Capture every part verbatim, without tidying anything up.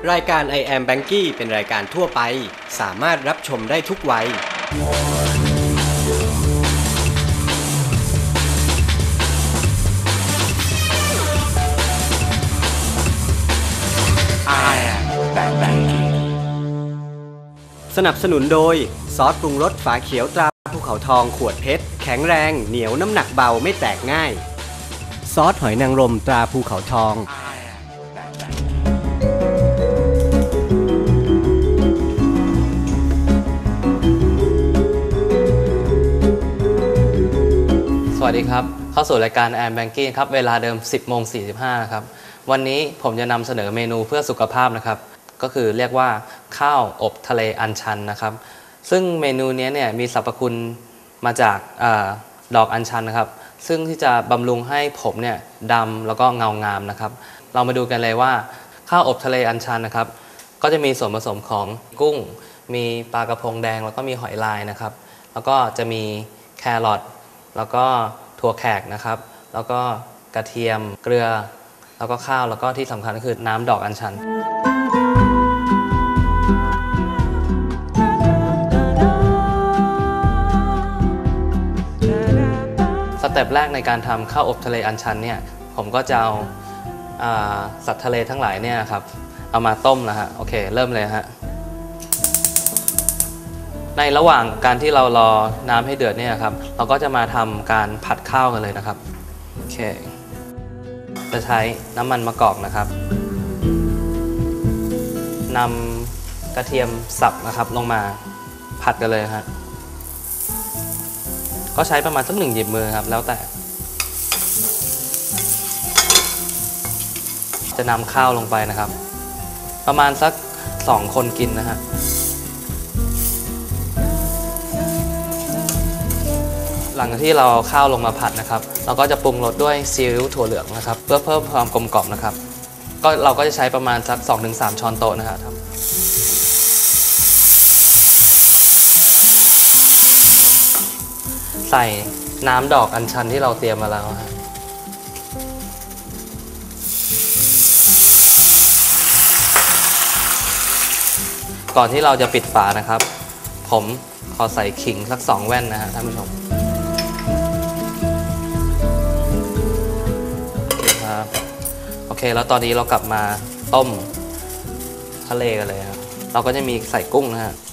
รายการ I Am Banky เป็นรายการทั่วไปสามารถรับชมได้ทุกวัยสนับสนุนโดยซอสปรุงรสฝาเขียวตราภูเขาทองขวดเพชรแข็งแรงเหนียวน้ำหนักเบาไม่แตกง่ายซอสหอยนางรมตราภูเขาทองสวัสดีครับเข้าสู่รายการ I Am Banky ครับเวลาเดิม สิบโมงสี่สิบห้า นะครับวันนี้ผมจะนำเสนอเมนูเพื่อสุขภาพนะครับก็คือเรียกว่าข้าวอบทะเลอัญชันนะครับซึ่งเมนูนี้เนี่ยมีสรรพคุณมาจากอดอกอัญชันนะครับซึ่งที่จะบำรุงให้ผมเนี่ยดำแล้วก็เงางามนะครับเรามาดูกันเลยว่าข้าวอบทะเลอัญชันนะครับก็จะมีส่วนผสมของกุ้งมีปลากระพงแดงแล้วก็มีหอยลายนะครับแล้วก็จะมีแครอทแล้วก็ถั่วแขกนะครับแล้วก็กระเทียมเกลือแล้วก็ข้าวแล้วก็ที่สำคัญก็คือน้ำดอกอัญชันสเต็ปแรกในการทำข้าวอบทะเลอัญชันเนี่ยผมก็จะเอาสัตว์ทะเลทั้งหลายเนี่ยครับเอามาต้มนะฮะโอเคเริ่มเลยฮะในระหว่างการที่เรารอน้ำให้เดือดเนี่ยครับเราก็จะมาทำการผัดข้าวกันเลยนะครับโอเคจะใช้น้ำมันมะกอกนะครับนำกระเทียมสับนะครับลงมาผัดกันเลยฮะก็ใช้ประมาณสักหนึ่งหยิบมือครับแล้วแต่จะนำข้าวลงไปนะครับประมาณสักสองคนกินนะฮะหลังจากที่เราข้าวลงมาผัดนะครับเราก็จะปรุงรสด้วยซีอิ๊วถั่วเหลืองนะครับเพื่อเพิ่มความกลมกล่อมนะครับก็เราก็จะใช้ประมาณสัก สองถึงสาม ช้อนโต๊ะนะครับใส่น้ำดอกอัญชันที่เราเตรียมมาแล้วครับก่อนที่เราจะปิดฝานะครับผมขอใส่ขิงสักสองแว่นนะฮะท่านผู้ชมครับโอเคแล้วตอนนี้เรากลับมาต้มทะเลกันเลยครับเราก็จะมีใส่กุ้งนะฮะ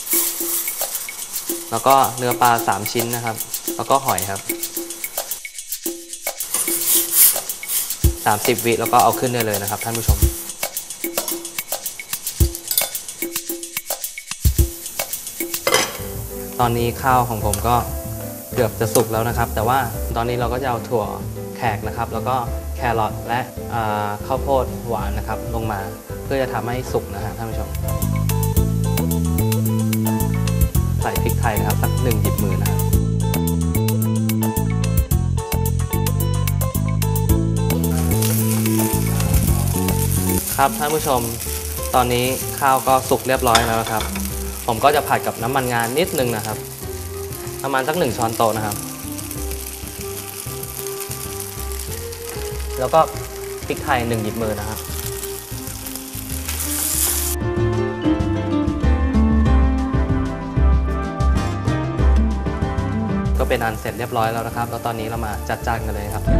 แล้วก็เนื้อปลาสามชิ้นนะครับแล้วก็หอยครับสามสิบวิแล้วก็เอาขึ้นได้เลยนะครับท่านผู้ชมตอนนี้ข้าวของผมก็เกือบจะสุกแล้วนะครับแต่ว่าตอนนี้เราก็จะเอาถั่วแขกนะครับแล้วก็แครอทและข้าวโพดหวานนะครับลงมาเพื่อจะทำให้สุกนะฮะท่านผู้ชมใส่พริกไทยนะครับสักหนึ่งหยิบมือนะครับครับท่านผู้ชมตอนนี้ข้าวก็สุกเรียบร้อยแล้วนะครับผมก็จะผัดกับน้ำมันงานิดนึงนะครับประมาณสักหนึ่งช้อนโต๊ะนะครับแล้วก็พริกไทยหนึ่งหยิบมือนะครับก็เป็นอันเสร็จเรียบร้อยแล้วนะครับแล้วตอนนี้เรามาจัดจานกันเลยครับ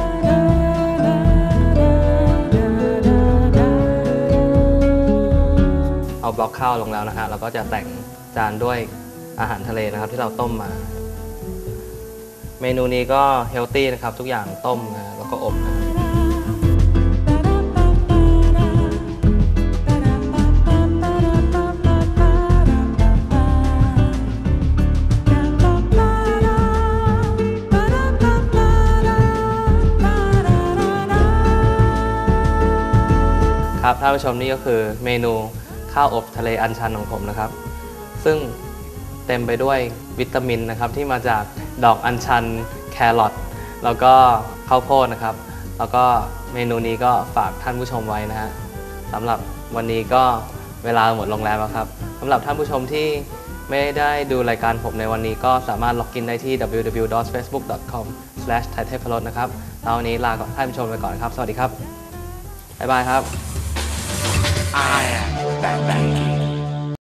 เอาบล็อกข้าวลงแล้วนะฮะเราก็จะแต่งจานด้วยอาหารทะเลนะครับที่เราต้มมาเมนูนี้ก็เฮลตี้นะครับทุกอย่างต้มนะแล้วก็อบนะครับท่านผู้ชมนี่ก็คือเมนูข้าวอบทะเลอัญชันของผมนะครับซึ่งเต็มไปด้วยวิตามินนะครับที่มาจากดอกอัญชันแครอทแล้วก็ข้าวโพดนะครับแล้วก็เมนูนี้ก็ฝากท่านผู้ชมไว้นะฮะสำหรับวันนี้ก็เวลาหมดลงแล้วครับสำหรับท่านผู้ชมที่ไม่ได้ดูรายการผมในวันนี้ก็สามารถล็อกอินได้ที่ ดับเบิลยู ดับเบิลยู ดับเบิลยู ดอท เฟซบุ๊ก ดอท คอม สแลช ไทยเทพรสนะครับแล้ววันนี้ลาท่านผู้ชมไปก่อนครับสวัสดีครับบ๊ายบายครับ I